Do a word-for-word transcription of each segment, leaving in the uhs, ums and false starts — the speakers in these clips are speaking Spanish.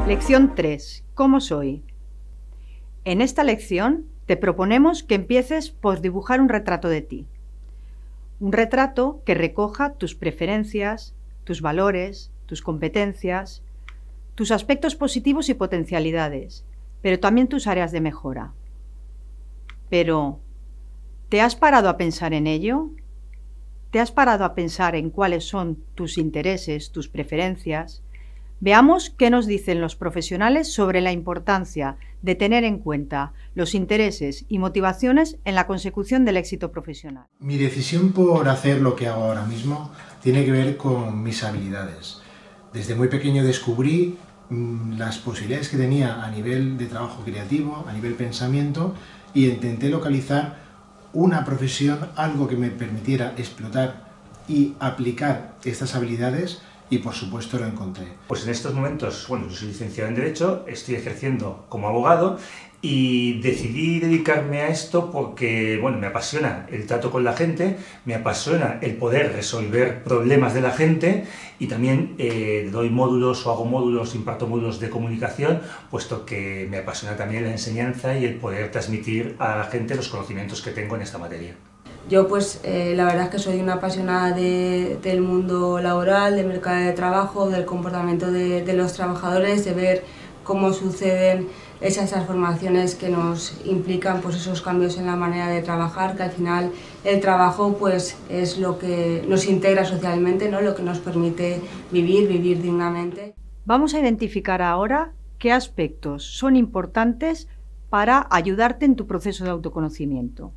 Lección tres. ¿Cómo soy? En esta lección te proponemos que empieces por dibujar un retrato de ti. Un retrato que recoja tus preferencias, tus valores, tus competencias, tus aspectos positivos y potencialidades, pero también tus áreas de mejora. Pero, ¿te has parado a pensar en ello? ¿Te has parado a pensar en cuáles son tus intereses, tus preferencias? Veamos qué nos dicen los profesionales sobre la importancia de tener en cuenta los intereses y motivaciones en la consecución del éxito profesional. Mi decisión por hacer lo que hago ahora mismo tiene que ver con mis habilidades. Desde muy pequeño descubrí mmm, las posibilidades que tenía a nivel de trabajo creativo, a nivel pensamiento, y intenté localizar una profesión, algo que me permitiera explotar y aplicar estas habilidades. Y por supuesto lo encontré. Pues en estos momentos, bueno, yo soy licenciado en Derecho, estoy ejerciendo como abogado y decidí dedicarme a esto porque, bueno, me apasiona el trato con la gente, me apasiona el poder resolver problemas de la gente y también eh, doy módulos o hago módulos, imparto módulos de comunicación, puesto que me apasiona también la enseñanza y el poder transmitir a la gente los conocimientos que tengo en esta materia. Yo pues eh, la verdad es que soy una apasionada de, del mundo laboral, del mercado de trabajo, del comportamiento de, de los trabajadores, de ver cómo suceden esas transformaciones que nos implican pues esos cambios en la manera de trabajar, que al final el trabajo pues es lo que nos integra socialmente, ¿no? Lo que nos permite vivir, vivir dignamente. Vamos a identificar ahora qué aspectos son importantes para ayudarte en tu proceso de autoconocimiento.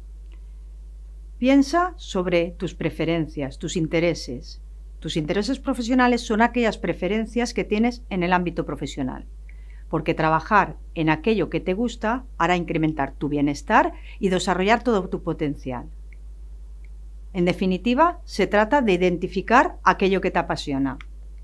Piensa sobre tus preferencias, tus intereses. Tus intereses profesionales son aquellas preferencias que tienes en el ámbito profesional, porque trabajar en aquello que te gusta hará incrementar tu bienestar y desarrollar todo tu potencial. En definitiva, se trata de identificar aquello que te apasiona.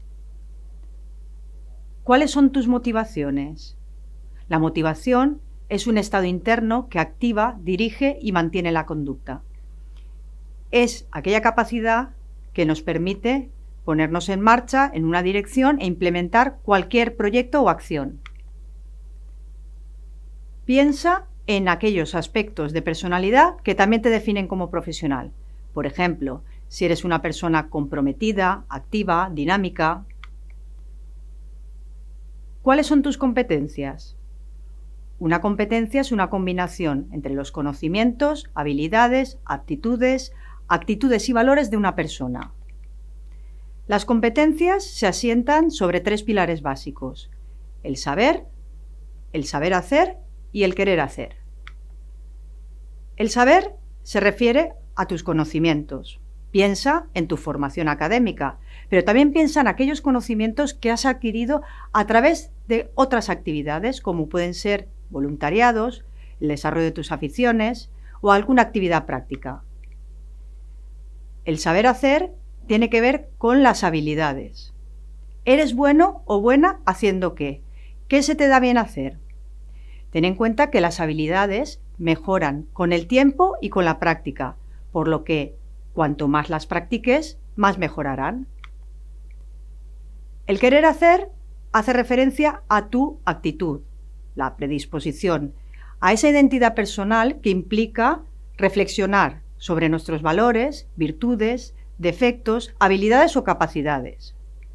¿Cuáles son tus motivaciones? La motivación es un estado interno que activa, dirige y mantiene la conducta. Es aquella capacidad que nos permite ponernos en marcha en una dirección e implementar cualquier proyecto o acción. Piensa en aquellos aspectos de personalidad que también te definen como profesional. Por ejemplo, si eres una persona comprometida, activa, dinámica. ¿Cuáles son tus competencias? Una competencia es una combinación entre los conocimientos, habilidades, aptitudes, actitudes y valores de una persona. Las competencias se asientan sobre tres pilares básicos: el saber, el saber hacer y el querer hacer. El saber se refiere a tus conocimientos. Piensa en tu formación académica, pero también piensa en aquellos conocimientos que has adquirido a través de otras actividades, como pueden ser voluntariados, el desarrollo de tus aficiones o alguna actividad práctica. El saber hacer tiene que ver con las habilidades. ¿Eres bueno o buena haciendo qué? ¿Qué se te da bien hacer? Ten en cuenta que las habilidades mejoran con el tiempo y con la práctica, por lo que cuanto más las practiques, más mejorarán. El querer hacer hace referencia a tu actitud, la predisposición, a esa identidad personal que implica reflexionar sobre nuestros valores, virtudes, defectos, habilidades o capacidades.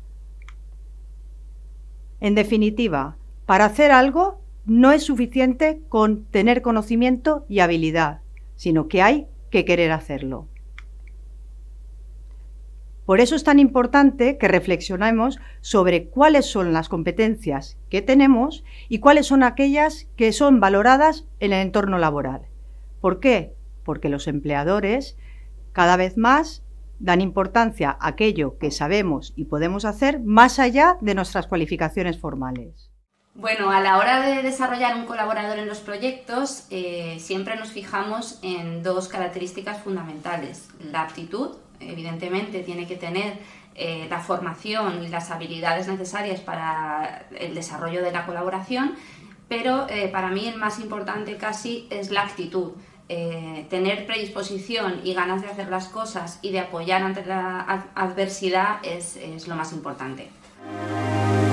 En definitiva, para hacer algo no es suficiente con tener conocimiento y habilidad, sino que hay que querer hacerlo. Por eso es tan importante que reflexionemos sobre cuáles son las competencias que tenemos y cuáles son aquellas que son valoradas en el entorno laboral. ¿Por qué? Porque los empleadores cada vez más dan importancia a aquello que sabemos y podemos hacer más allá de nuestras cualificaciones formales. Bueno, a la hora de desarrollar un colaborador en los proyectos, eh, siempre nos fijamos en dos características fundamentales. La aptitud, evidentemente, tiene que tener eh, la formación y las habilidades necesarias para el desarrollo de la colaboración, pero eh, para mí el más importante casi es la actitud. Eh, tener predisposición y ganas de hacer las cosas y de apoyar ante la adversidad es, es lo más importante.